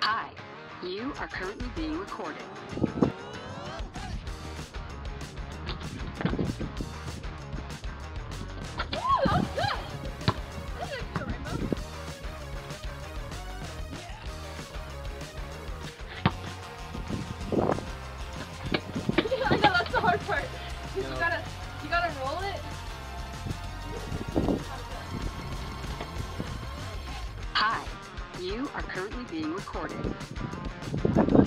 Hi, you are currently being recorded. I know, that's the hard part. You gotta roll it. Hi, you are currently being recorded.